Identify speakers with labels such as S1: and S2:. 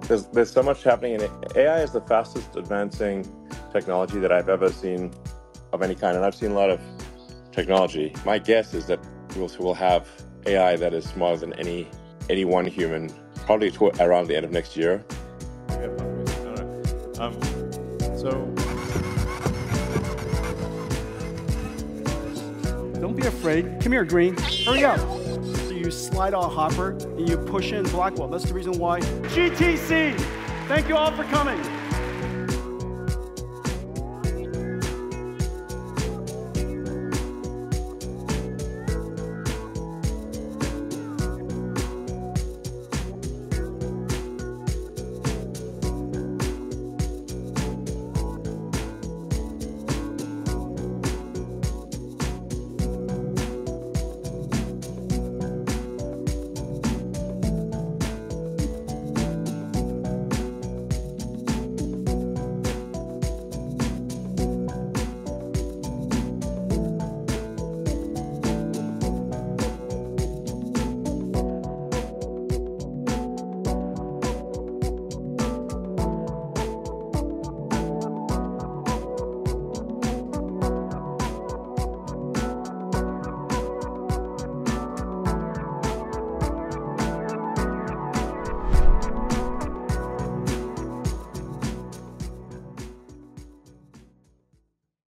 S1: There's so much happening, and AI is the fastest advancing technology that I've ever seen of any kind, and I've seen a lot of technology. My guess is that we'll have AI that is smarter than any one human, probably around the end of next year.
S2: Don't be afraid. Come here, Green. Hurry up. So you slide on Hopper and you push in Blackwell. That's the reason why. GTC. Thank you all for coming.